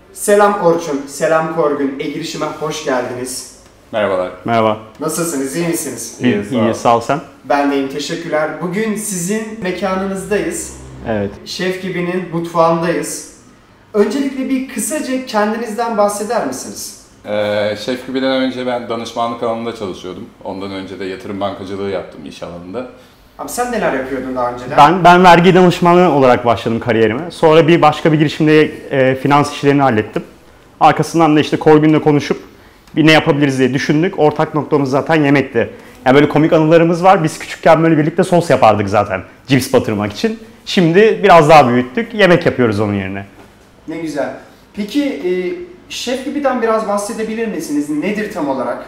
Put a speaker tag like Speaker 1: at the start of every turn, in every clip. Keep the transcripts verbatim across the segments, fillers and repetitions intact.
Speaker 1: Selam Orçun, selam Korgun. E-girişime hoş geldiniz.
Speaker 2: Merhabalar.
Speaker 3: Merhaba.
Speaker 1: Nasılsınız, iyi misiniz?
Speaker 3: İyi, iyi, sağ ol sen.
Speaker 1: Ben deyim, teşekkürler. Bugün sizin mekanınızdayız.
Speaker 3: Evet.
Speaker 1: Şef Gibi'nin mutfağındayız. Öncelikle bir kısaca kendinizden bahseder misiniz?
Speaker 2: Ee, Şef Gibi'den önce ben danışmanlık alanında çalışıyordum. Ondan önce de yatırım bankacılığı yaptım iş alanında.
Speaker 1: Abi sen neler yapıyordun daha önceden?
Speaker 3: Ben ben vergi danışmanı olarak başladım kariyerime. Sonra bir başka bir girişimde e, finans işlerini hallettim. Arkasından da işte Korgun'la konuşup bir ne yapabiliriz diye düşündük. Ortak noktamız zaten yemekti. Yani böyle komik anılarımız var. Biz küçükken böyle birlikte sos yapardık zaten cips batırmak için. Şimdi biraz daha büyüttük. Yemek yapıyoruz onun yerine.
Speaker 1: Ne güzel. Peki e, Şef Gibi'den biraz bahsedebilir misiniz? Nedir tam olarak?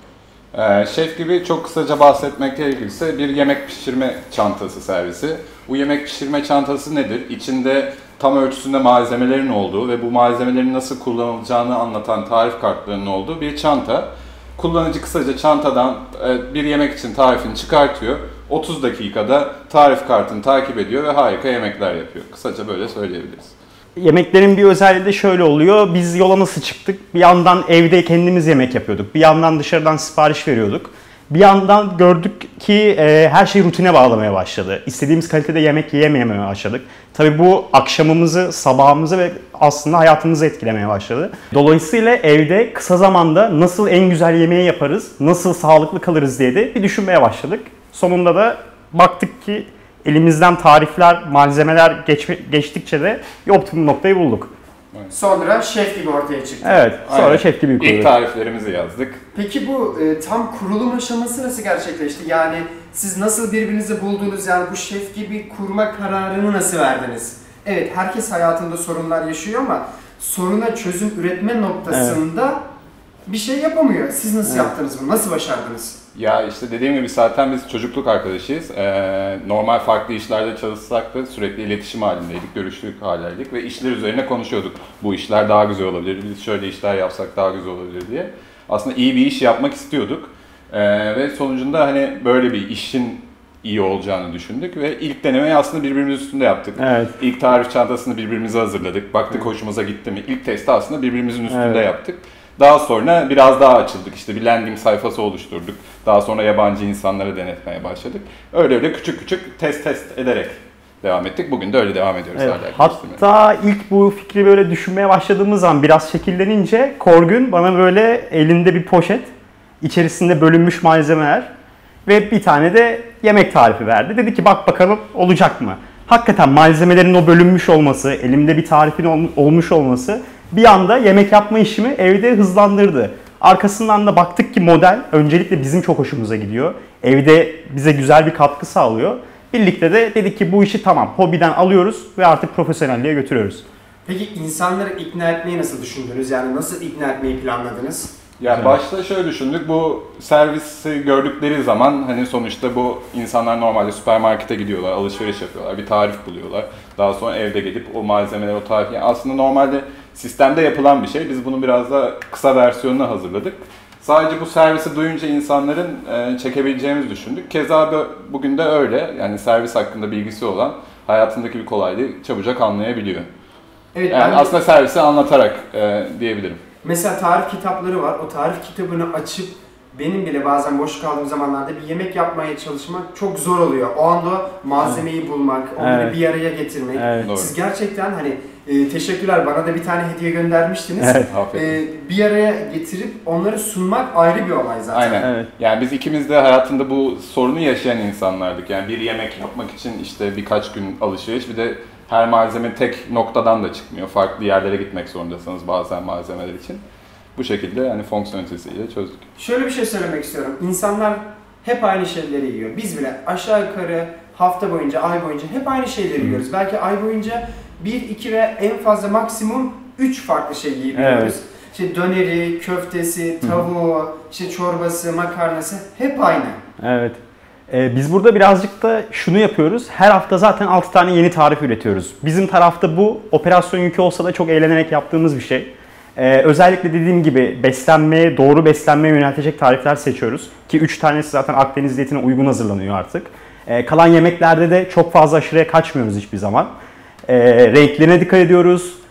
Speaker 2: Ee, Şef Gibi çok kısaca bahsetmek gerekirse bir yemek pişirme çantası servisi. Bu yemek pişirme çantası nedir? İçinde tam ölçüsünde malzemelerin olduğu ve bu malzemelerin nasıl kullanılacağını anlatan tarif kartlarının olduğu bir çanta. Kullanıcı kısaca çantadan bir yemek için tarifini çıkartıyor. otuz dakikada tarif kartını takip ediyor ve harika yemekler yapıyor. Kısaca böyle söyleyebiliriz.
Speaker 3: Yemeklerin bir özelliği de şöyle oluyor. Biz yola nasıl çıktık? Bir yandan evde kendimiz yemek yapıyorduk. Bir yandan dışarıdan sipariş veriyorduk. Bir yandan gördük ki e, her şey rutine bağlamaya başladı. İstediğimiz kalitede yemek yiyememeye başladık. Tabii bu akşamımızı, sabahımızı ve aslında hayatımızı etkilemeye başladı. Dolayısıyla evde kısa zamanda nasıl en güzel yemeği yaparız, nasıl sağlıklı kalırız diye de bir düşünmeye başladık. Sonunda da baktık ki elimizden tarifler, malzemeler geç, geçtikçe de bir optimum noktayı bulduk.
Speaker 2: Evet.
Speaker 1: Sonra Şef Gibi ortaya çıktı.
Speaker 3: Evet, sonra
Speaker 2: Aynen.
Speaker 3: Şef Gibi kurduk.
Speaker 2: İlk tariflerimizi yazdık.
Speaker 1: Peki bu e, tam kurulum aşaması nasıl gerçekleşti? Yani siz nasıl birbirinizi buldunuz? Yani bu Şef Gibi kurma kararını nasıl verdiniz? Evet, herkes hayatında sorunlar yaşıyor ama soruna çözüm üretme noktasında evet. bir şey yapamıyor. Siz nasıl evet. yaptınız bunu? Nasıl başardınız?
Speaker 2: Ya işte dediğim gibi zaten biz çocukluk arkadaşıyız. Ee, normal farklı işlerde çalışsak da sürekli iletişim halindeydik, görüştük haldeydik ve işler üzerine konuşuyorduk. Bu işler daha güzel olabilir, biz şöyle işler yapsak daha güzel olabilir diye. Aslında iyi bir iş yapmak istiyorduk ee, ve sonucunda hani böyle bir işin iyi olacağını düşündük ve ilk denemeyi aslında birbirimiz üstünde yaptık.
Speaker 3: Evet.
Speaker 2: İlk tarif çantasını birbirimize hazırladık, baktık hoşumuza gitti mi? İlk testi aslında birbirimizin üstünde evet. yaptık. Daha sonra biraz daha açıldık, işte bir landing sayfası oluşturduk. Daha sonra yabancı insanlara denetmeye başladık. Öyle öyle küçük küçük test test ederek devam ettik. Bugün de öyle devam ediyoruz.
Speaker 3: Evet, hatta ilk bu fikri böyle düşünmeye başladığımız zaman biraz şekillenince Korgun bana böyle elinde bir poşet, içerisinde bölünmüş malzemeler ve bir tane de yemek tarifi verdi. Dedi ki bak bakalım olacak mı? Hakikaten malzemelerin o bölünmüş olması, elimde bir tarifin olmuş olması bir anda yemek yapma işimi evde hızlandırdı. Arkasından da baktık ki model öncelikle bizim çok hoşumuza gidiyor. Evde bize güzel bir katkı sağlıyor. Birlikte de dedik ki bu işi tamam hobiden alıyoruz ve artık profesyonelliğe götürüyoruz.
Speaker 1: Peki insanları ikna etmeyi nasıl düşündünüz? Yani nasıl ikna etmeyi planladınız?
Speaker 2: Ya evet. Başta şöyle düşündük, bu servisi gördükleri zaman hani sonuçta bu insanlar normalde süpermarkete gidiyorlar, alışveriş yapıyorlar, bir tarif buluyorlar. Daha sonra evde gidip o malzemeleri, o tarif, yani aslında normalde sistemde yapılan bir şey. Biz bunu biraz da kısa versiyonuna hazırladık. Sadece bu servisi duyunca insanların e, çekebileceğimizi düşündük. Keza bugün de öyle, yani servis hakkında bilgisi olan hayatındaki bir kolaylığı çabucak anlayabiliyor. Evet, yani aslında de... servisi anlatarak e, diyebilirim.
Speaker 1: Mesela tarif kitapları var. O tarif kitabını açıp benim bile bazen boş kaldığım zamanlarda bir yemek yapmaya çalışmak çok zor oluyor. O anda malzemeyi bulmak, onları evet. bir araya getirmek. Evet. Siz gerçekten hani e, teşekkürler, bana da bir tane hediye göndermiştiniz. Evet. E, bir araya getirip onları sunmak ayrı bir olay zaten.
Speaker 2: Aynen. Evet. Yani biz ikimiz de hayatında bu sorunu yaşayan insanlardık. Yani bir yemek yapmak için işte birkaç gün alışveriş, bir de her malzeme tek noktadan da çıkmıyor. Farklı yerlere gitmek zorundasınız bazen malzemeler için. Bu şekilde yani fonksiyonelitesiyle çözdük.
Speaker 1: Şöyle bir şey söylemek istiyorum. İnsanlar hep aynı şeyleri yiyor. Biz bile aşağı yukarı hafta boyunca, ay boyunca hep aynı şeyleri yiyoruz. Belki ay boyunca bir, iki ve en fazla maksimum üç farklı şey yiyebiliyoruz. Evet. İşte döneri, köftesi, tavuğu, işte çorbası, makarnası hep aynı.
Speaker 3: Evet. Ee, biz burada birazcık da şunu yapıyoruz. Her hafta zaten altı tane yeni tarif üretiyoruz. Bizim tarafta bu operasyon yükü olsa da çok eğlenerek yaptığımız bir şey. Ee, özellikle dediğim gibi beslenmeye, doğru beslenmeye yöneltecek tarifler seçiyoruz. Ki üç tanesi zaten Akdeniz diyetine uygun hazırlanıyor artık. Ee, kalan yemeklerde de çok fazla aşırıya kaçmıyoruz hiçbir zaman. Ee, renklerine dikkat ediyoruz.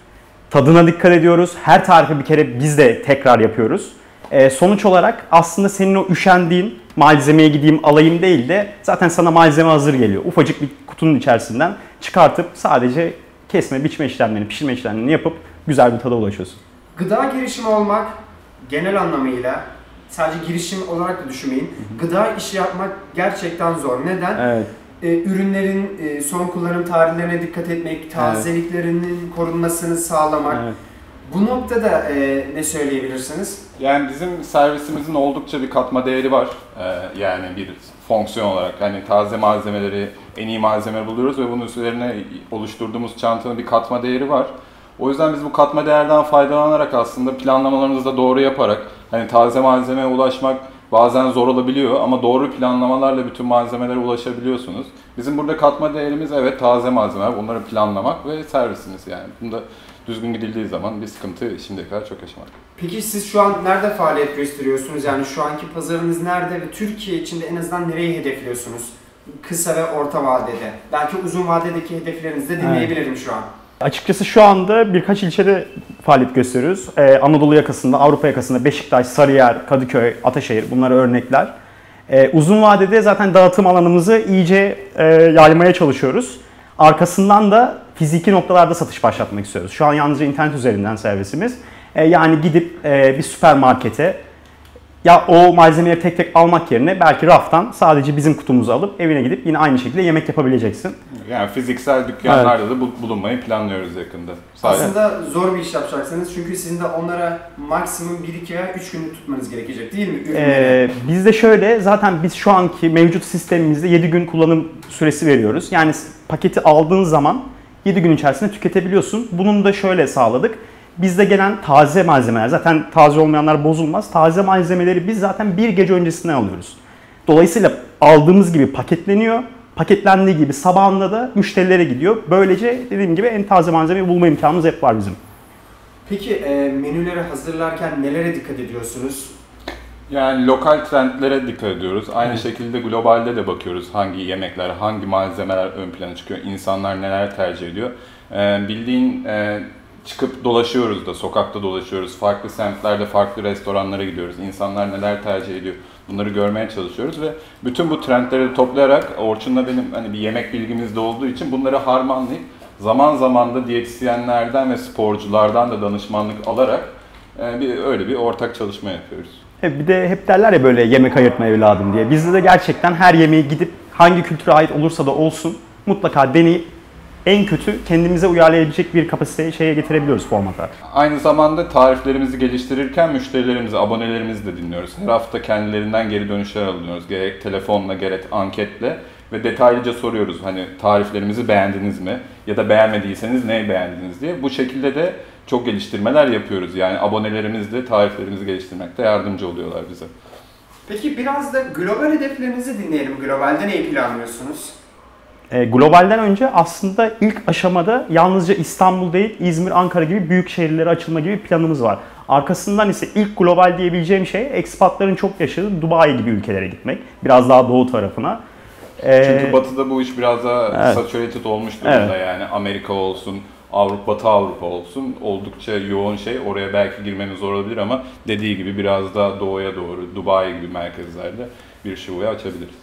Speaker 3: Tadına dikkat ediyoruz. Her tarifi bir kere biz de tekrar yapıyoruz. E, sonuç olarak aslında senin o üşendiğin malzemeye gideyim alayım değil de zaten sana malzeme hazır geliyor. Ufacık bir kutunun içerisinden çıkartıp sadece kesme, biçme işlemlerini, pişirme işlemlerini yapıp güzel bir tada ulaşıyorsun.
Speaker 1: Gıda girişimi olmak genel anlamıyla sadece girişim olarak da düşünmeyin. Gıda işi yapmak gerçekten zor. Neden?
Speaker 3: Evet.
Speaker 1: Ee, ürünlerin e, son kullanım tarihlerine dikkat etmek, tazeliklerinin evet. korunmasını sağlamak. Evet. Bu noktada e, ne söyleyebilirsiniz?
Speaker 2: Yani bizim servisimizin oldukça bir katma değeri var. Ee, yani bir fonksiyon olarak hani taze malzemeleri, en iyi malzeme buluyoruz ve bunun üzerine oluşturduğumuz çantanın bir katma değeri var. O yüzden biz bu katma değerden faydalanarak aslında planlamalarımızı da doğru yaparak hani taze malzemeye ulaşmak bazen zor olabiliyor ama doğru planlamalarla bütün malzemelere ulaşabiliyorsunuz. Bizim burada katma değerimiz evet taze malzemeler, onları planlamak ve servisimiz yani. Bunda düzgün gidildiği zaman bir sıkıntı şimdiye kadar çok yaşamadık.
Speaker 1: Peki siz şu an nerede faaliyet gösteriyorsunuz? Yani şu anki pazarınız nerede ve Türkiye içinde en azından nereyi hedefliyorsunuz? Kısa ve orta vadede. Belki uzun vadedeki hedeflerinizi de dinleyebilirim evet. şu an.
Speaker 3: Açıkçası şu anda birkaç ilçede faaliyet gösteriyoruz. Ee, Anadolu yakasında, Avrupa yakasında Beşiktaş, Sarıyer, Kadıköy, Ataşehir bunlar örnekler. Ee, uzun vadede zaten dağıtım alanımızı iyice e, yaymaya çalışıyoruz. Arkasından da fiziki noktalarda satış başlatmak istiyoruz. Şu an yalnızca internet üzerinden servisimiz. E, yani gidip e, bir süpermarkete ya o malzemeleri tek tek almak yerine belki raftan sadece bizim kutumuzu alıp evine gidip yine aynı şekilde yemek yapabileceksin.
Speaker 2: Yani fiziksel dükkanlarda evet. da bulunmayı planlıyoruz yakında.
Speaker 1: Sadece. Aslında zor bir iş yapacaksınız çünkü sizin de onlara maksimum bir iki veya üç günlük tutmanız gerekecek değil mi?
Speaker 3: Ee, biz de şöyle zaten biz şu anki mevcut sistemimizde yedi gün kullanım süresi veriyoruz. Yani paketi aldığın zaman yedi gün içerisinde tüketebiliyorsun. Bunun da şöyle sağladık. Bizde gelen taze malzemeler, zaten taze olmayanlar bozulmaz. Taze malzemeleri biz zaten bir gece öncesinden alıyoruz. Dolayısıyla aldığımız gibi paketleniyor. Paketlendiği gibi sabahında da müşterilere gidiyor. Böylece dediğim gibi en taze malzemeyi bulma imkanımız hep var bizim.
Speaker 1: Peki e, menüleri hazırlarken nelere dikkat ediyorsunuz?
Speaker 2: Yani lokal trendlere dikkat ediyoruz. Aynı evet. şekilde globalde de bakıyoruz hangi yemekler, hangi malzemeler ön plana çıkıyor, insanlar neler tercih ediyor. Ee, bildiğin e, çıkıp dolaşıyoruz da, sokakta dolaşıyoruz, farklı semtlerde farklı restoranlara gidiyoruz. İnsanlar neler tercih ediyor, bunları görmeye çalışıyoruz ve bütün bu trendleri de toplayarak Orçun'la benim hani bir yemek bilgimiz de olduğu için bunları harmanlayıp zaman zaman da diyetisyenlerden ve sporculardan da danışmanlık alarak e, bir öyle bir ortak çalışma yapıyoruz.
Speaker 3: Bir de hep derler ya böyle yemek ayırtma evladım diye. Bizde de gerçekten her yemeği gidip hangi kültüre ait olursa da olsun mutlaka deneyip en kötü kendimize uyarlayabilecek bir kapasiteye şeye getirebiliyoruz formata.
Speaker 2: Aynı zamanda tariflerimizi geliştirirken müşterilerimizi, abonelerimizi de dinliyoruz. Her hafta kendilerinden geri dönüşler alıyoruz. Gerek telefonla, gerek anketle ve detaylıca soruyoruz. Hani tariflerimizi beğendiniz mi? Ya da beğenmediyseniz neyi beğendiniz diye. Bu şekilde de çok geliştirmeler yapıyoruz. Yani abonelerimiz de tariflerimizi geliştirmekte yardımcı oluyorlar bize.
Speaker 1: Peki biraz da global hedeflerinizi dinleyelim. Globalde neyi planlıyorsunuz?
Speaker 3: E, globalden önce aslında ilk aşamada yalnızca İstanbul değil, İzmir, Ankara gibi büyük şehirlere açılma gibi bir planımız var. Arkasından ise ilk global diyebileceğim şey ekspatların çok yaşadığı Dubai gibi ülkelere gitmek. Biraz daha doğu tarafına.
Speaker 2: E, Çünkü batıda bu iş biraz daha evet. saturated olmuş durumda evet. yani Amerika olsun, Avrupa, Batı Avrupa olsun oldukça yoğun şey. Oraya belki girmemiz zor olabilir ama dediği gibi biraz daha doğuya doğru, Dubai gibi merkezlerde bir şubeyi açabiliriz.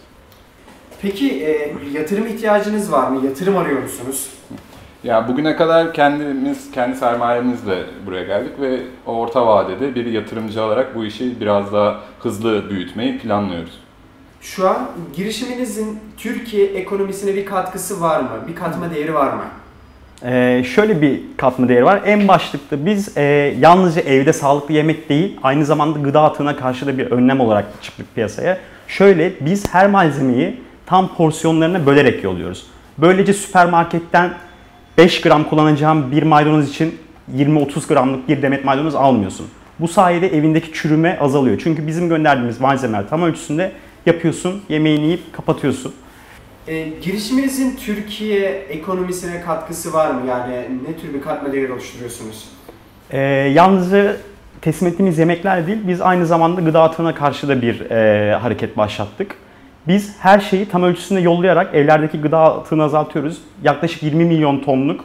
Speaker 1: Peki e, yatırım ihtiyacınız var mı? Yatırım arıyor musunuz?
Speaker 2: Ya bugüne kadar kendimiz, kendi sermayemizle buraya geldik ve orta vadede bir yatırımcı olarak bu işi biraz daha hızlı büyütmeyi planlıyoruz.
Speaker 1: Şu an girişiminizin Türkiye ekonomisine bir katkısı var mı? Bir katma değeri var mı?
Speaker 3: Ee, şöyle bir katma değeri var. En başlıkta biz e, yalnızca evde sağlıklı yemek değil, aynı zamanda gıda atığına karşı da bir önlem olarak çıktık piyasaya. Şöyle, biz her malzemeyi tam porsiyonlarına bölerek yolluyoruz. Böylece süpermarketten beş gram kullanacağım bir maydanoz için yirmi otuz gramlık bir demet maydanoz almıyorsun. Bu sayede evindeki çürüme azalıyor. Çünkü bizim gönderdiğimiz malzemeler tam ölçüsünde yapıyorsun, yemeğini yiyip kapatıyorsun.
Speaker 1: E, girişiminizin Türkiye ekonomisine katkısı var mı? Yani ne tür bir katma değer oluşturuyorsunuz?
Speaker 3: E, yalnızca teslim ettiğimiz yemekler değil, biz aynı zamanda gıda atığına karşı da bir e, hareket başlattık. Biz her şeyi tam ölçüsünde yollayarak evlerdeki gıda atığını azaltıyoruz. Yaklaşık yirmi milyon tonluk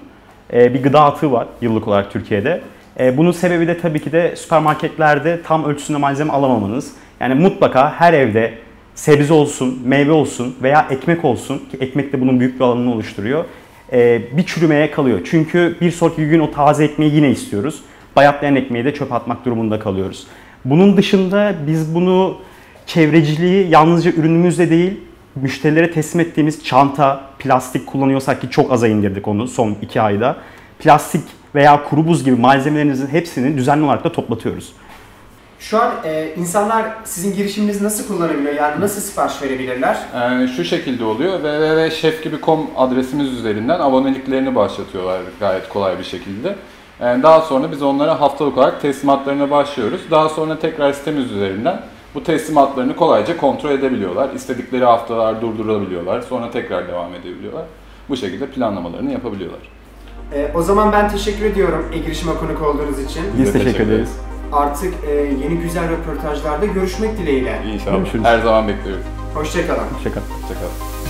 Speaker 3: bir gıda atığı var yıllık olarak Türkiye'de. Bunun sebebi de tabii ki de süpermarketlerde tam ölçüsünde malzeme alamamanız. Yani mutlaka her evde sebze olsun, meyve olsun veya ekmek olsun, ki ekmek de bunun büyük bir alanını oluşturuyor, bir çürümeye kalıyor. Çünkü bir sonraki gün o taze ekmeği yine istiyoruz. Bayatlayan ekmeği de çöpe atmak durumunda kalıyoruz. Bunun dışında biz bunu çevreciliği yalnızca ürünümüzle değil, müşterilere teslim ettiğimiz çanta, plastik kullanıyorsak ki çok aza indirdik onu son iki ayda. Plastik veya kuru buz gibi malzemelerinizin hepsini düzenli olarak da toplatıyoruz.
Speaker 1: Şu an e, insanlar sizin girişiminizi nasıl kullanabiliyor? Yani nasıl sipariş verebilirler?
Speaker 2: Yani şu şekilde oluyor. double-u double-u double-u nokta şef gibi nokta com adresimiz üzerinden aboneliklerini başlatıyorlar gayet kolay bir şekilde. Yani daha sonra biz onlara haftalık olarak teslimatlarına başlıyoruz. Daha sonra tekrar sitemiz üzerinden bu teslimatlarını kolayca kontrol edebiliyorlar. İstedikleri haftalar durdurabiliyorlar. Sonra tekrar devam edebiliyorlar. Bu şekilde planlamalarını yapabiliyorlar.
Speaker 1: E, o zaman ben teşekkür ediyorum e-girişime konuk olduğunuz için.
Speaker 3: Biz teşekkür, teşekkür ederiz.
Speaker 1: Artık e, yeni güzel röportajlarda görüşmek dileğiyle.
Speaker 2: İnşallah. Görüşürüz. Her zaman bekliyoruz.
Speaker 1: Hoşça kalın.
Speaker 3: Hoşça kalın.
Speaker 2: Hoşça kalın.